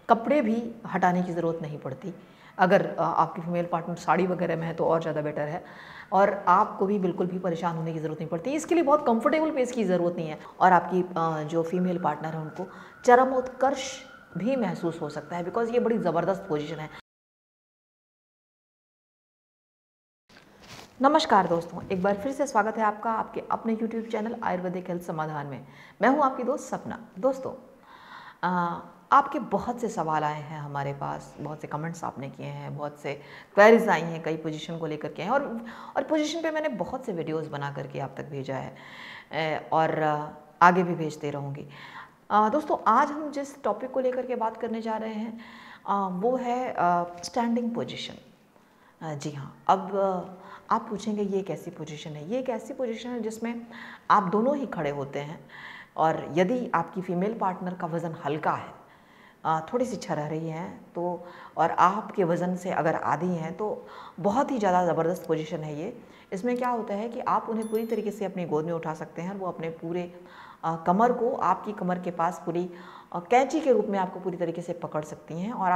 कपड़े भी हटाने की ज़रूरत नहीं पड़ती। अगर आपकी फीमेल पार्टनर साड़ी वगैरह में है तो और ज़्यादा बेटर है, और आपको भी बिल्कुल भी परेशान होने की ज़रूरत नहीं पड़ती। इसके लिए बहुत कंफर्टेबल पेस की ज़रूरत नहीं है, और आपकी जो फीमेल पार्टनर है उनको चरमोत्कर्ष भी महसूस हो सकता है, बिकॉज ये बड़ी ज़बरदस्त पोजीशन है। नमस्कार दोस्तों, एक बार फिर से स्वागत है आपका आपके अपने YouTube चैनल आयुर्वेदिक हेल्थ समाधान में। मैं हूं आपकी दोस्त सपना। दोस्तों, आपके बहुत से सवाल आए हैं हमारे पास, बहुत से कमेंट्स आपने किए हैं, बहुत से क्वेरीज आई हैं, कई पोजीशन को लेकर के हैं, और पोजीशन पे मैंने बहुत से वीडियोस बना करके आप तक भेजा है, और आगे भी भेजते रहूँगी। दोस्तों, आज हम जिस टॉपिक को लेकर के बात करने जा रहे हैं वो है स्टैंडिंग पोजीशन। जी हाँ। अब आप पूछेंगे ये कैसी पोजीशन है? ये एक ऐसी पोजीशन है जिसमें आप दोनों ही खड़े होते हैं, और यदि आपकी फीमेल पार्टनर का वज़न हल्का है, थोड़ी सी छरहरी हैं तो, और आपके वज़न से अगर आधी हैं तो बहुत ही ज़्यादा ज़बरदस्त पोजीशन है ये। इसमें क्या होता है कि आप उन्हें पूरी तरीके से अपनी गोद में उठा सकते हैं, वो अपने पूरे कमर को आपकी कमर के पास पूरी कैंची के रूप में आपको पूरी तरीके से पकड़ सकती हैं, और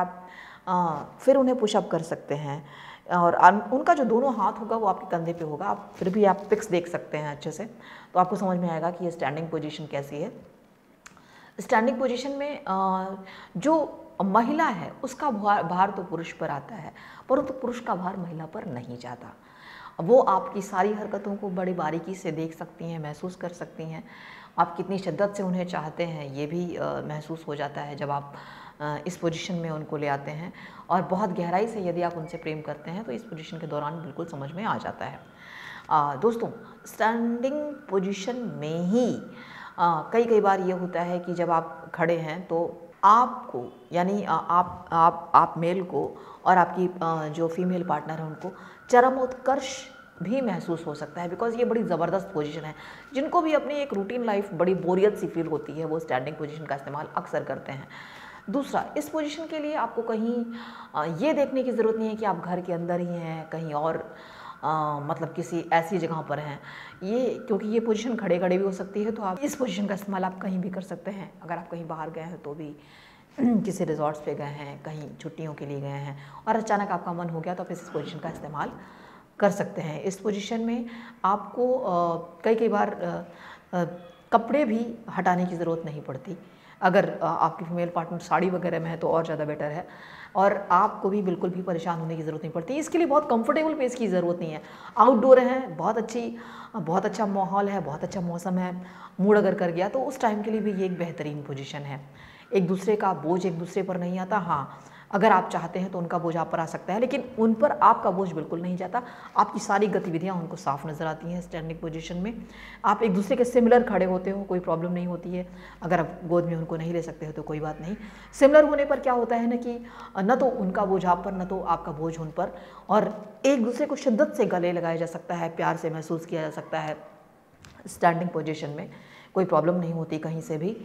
आप फिर उन्हें पुशअप कर सकते हैं, और उनका जो दोनों हाथ होगा वो आपके कंधे पे होगा। आप फिर भी आप पिक्स देख सकते हैं अच्छे से, तो आपको समझ में आएगा कि ये स्टैंडिंग पोजीशन कैसी है। स्टैंडिंग पोजीशन में जो महिला है उसका भार तो पुरुष पर आता है, परंतु पुरुष का भार महिला पर नहीं जाता। वो आपकी सारी हरकतों को बड़ी बारीकी से देख सकती हैं, महसूस कर सकती हैं। आप कितनी शिद्दत से उन्हें चाहते हैं ये भी महसूस हो जाता है जब आप इस पोजीशन में उनको ले आते हैं, और बहुत गहराई से यदि आप उनसे प्रेम करते हैं तो इस पोजीशन के दौरान बिल्कुल समझ में आ जाता है। दोस्तों, स्टैंडिंग पोजीशन में ही कई बार ये होता है कि जब आप खड़े हैं तो आपको, यानी आप मेल को और आपकी जो फीमेल पार्टनर है उनको चरमोत्कर्ष भी महसूस हो सकता है, बिकॉज ये बड़ी ज़बरदस्त पोजीशन है। जिनको भी अपनी एक रूटीन लाइफ बड़ी बोरियत सी फील होती है वो स्टैंडिंग पोजीशन का इस्तेमाल अक्सर करते हैं। दूसरा, इस पोजीशन के लिए आपको कहीं ये देखने की ज़रूरत नहीं है कि आप घर के अंदर ही हैं, कहीं और मतलब किसी ऐसी जगह पर हैं। ये क्योंकि ये पोजीशन खड़े खड़े भी हो सकती है, तो आप इस पोजीशन का इस्तेमाल आप कहीं भी कर सकते हैं। अगर आप कहीं बाहर गए हैं तो भी किसी रिजॉर्ट्स पे गए हैं, कहीं छुट्टियों के लिए गए हैं, और अचानक आपका मन हो गया तो आप इस पोजीशन का इस्तेमाल कर सकते हैं। इस पोजीशन में आपको कई बार कपड़े भी हटाने की ज़रूरत नहीं पड़ती। अगर आपकी फीमेल पार्टनर साड़ी वगैरह में है तो और ज़्यादा बेटर है, और आपको भी बिल्कुल भी परेशान होने की ज़रूरत नहीं पड़ती। इसके लिए बहुत कंफर्टेबल पेस की ज़रूरत नहीं है। आउटडोर हैं, बहुत अच्छा माहौल है, बहुत अच्छा मौसम है, मूड अगर कर गया तो उस टाइम के लिए भी ये एक बेहतरीन पोजीशन है। एक दूसरे का बोझ एक दूसरे पर नहीं आता। हाँ, अगर आप चाहते हैं तो उनका बोझ आप पर आ सकता है, लेकिन उन पर आपका बोझ बिल्कुल नहीं जाता। आपकी सारी गतिविधियां उनको साफ नज़र आती हैं। स्टैंडिंग पोजीशन में आप एक दूसरे के सिमिलर खड़े होते हो, कोई प्रॉब्लम नहीं होती है। अगर आप गोद में उनको नहीं ले सकते हो तो कोई बात नहीं। सिमिलर होने पर क्या होता है ना कि न तो उनका बोझ आप पर, न तो आपका बोझ उन पर, और एक दूसरे को शिद्दत से गले लगाया जा सकता है, प्यार से महसूस किया जा सकता है। स्टैंडिंग पोजीशन में कोई प्रॉब्लम नहीं होती कहीं से भी।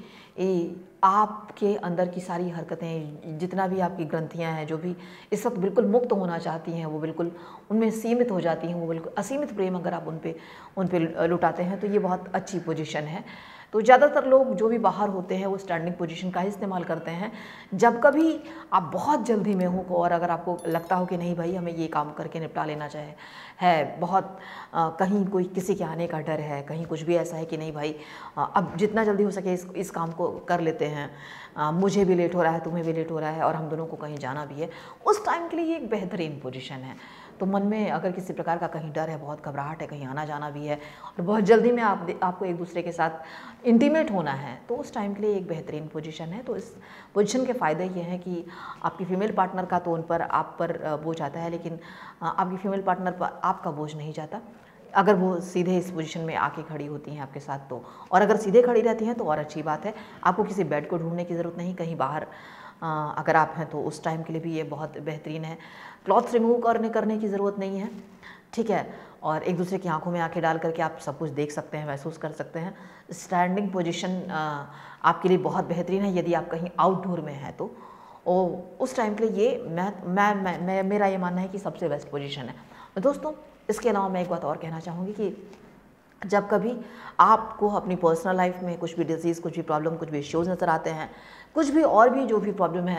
आपके अंदर की सारी हरकतें, जितना भी आपकी ग्रंथियां हैं, जो भी इस वक्त बिल्कुल मुक्त होना चाहती हैं, वो बिल्कुल उनमें सीमित हो जाती हैं। वो बिल्कुल असीमित प्रेम अगर आप उन पे लुटाते हैं तो ये बहुत अच्छी पोजीशन है। तो ज़्यादातर लोग जो भी बाहर होते हैं वो स्टैंडिंग पोजीशन का ही इस्तेमाल करते हैं। जब कभी आप बहुत जल्दी में हो और अगर आपको लगता हो कि नहीं भाई हमें ये काम करके निपटा लेना चाहिए है, बहुत कहीं कोई किसी के आने का डर है, कहीं कुछ भी ऐसा है कि नहीं भाई अब जितना जल्दी हो सके इस काम को कर लेते हैं, मुझे भी लेट हो रहा है, तुम्हें भी लेट हो रहा है, और हम दोनों को कहीं जाना भी है, उस टाइम के लिए ये एक बेहतरीन पोजीशन है। तो मन में अगर किसी प्रकार का कहीं डर है, बहुत घबराहट है, कहीं आना जाना भी है, और बहुत जल्दी में आपको एक दूसरे के साथ इंटीमेट होना है, तो उस टाइम के लिए एक बेहतरीन पोजीशन है। तो इस पोजीशन के फ़ायदे ये हैं कि आपकी फ़ीमेल पार्टनर का तो उन पर आप पर बोझ आता है, लेकिन आपकी फ़ीमेल पार्टनर पर आपका बोझ नहीं जाता अगर वो सीधे इस पोजीशन में आके खड़ी होती हैं आपके साथ तो। और अगर सीधे खड़ी रहती हैं तो और अच्छी बात है, आपको किसी बेड को ढूंढने की ज़रूरत नहीं। कहीं बाहर अगर आप हैं तो उस टाइम के लिए भी ये बहुत बेहतरीन है। क्लॉथ्स रिमूव करने की ज़रूरत नहीं है, ठीक है। और एक दूसरे की आंखों में आंखें डाल करके आप सब कुछ देख सकते हैं, महसूस कर सकते हैं। स्टैंडिंग पोजीशन आपके लिए बहुत बेहतरीन है यदि आप कहीं आउटडोर में हैं तो। उस टाइम के लिए ये मेरा ये मानना है कि सबसे बेस्ट पोजीशन है। दोस्तों, इसके अलावा मैं एक बात और कहना चाहूँगी कि जब कभी आपको अपनी पर्सनल लाइफ में कुछ भी डिजीज़, कुछ भी प्रॉब्लम, कुछ भी इश्यूज़ नज़र आते हैं, कुछ भी और भी जो भी प्रॉब्लम है,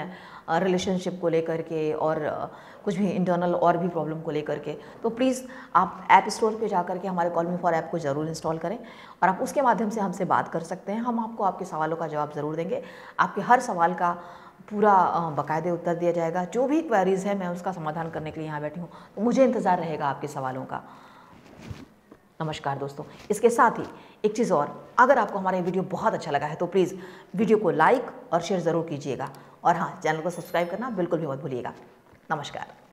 रिलेशनशिप को लेकर के और कुछ भी इंटरनल और भी प्रॉब्लम को लेकर के, तो प्लीज़ आप ऐप स्टोर पे जा कर के हमारे कॉल मी फॉर ऐप को ज़रूर इंस्टॉल करें और आप उसके माध्यम से हमसे बात कर सकते हैं। हम आपको आपके सवालों का जवाब ज़रूर देंगे। आपके हर सवाल का पूरा बाकायदे उत्तर दिया जाएगा। जो भी क्वेरीज़ है मैं उसका समाधान करने के लिए यहाँ बैठी हूँ, तो मुझे इंतज़ार रहेगा आपके सवालों का। नमस्कार दोस्तों, इसके साथ ही एक चीज़ और, अगर आपको हमारा ये वीडियो बहुत अच्छा लगा है तो प्लीज़ वीडियो को लाइक और शेयर ज़रूर कीजिएगा और हाँ, चैनल को सब्सक्राइब करना बिल्कुल भी मत भूलिएगा। नमस्कार।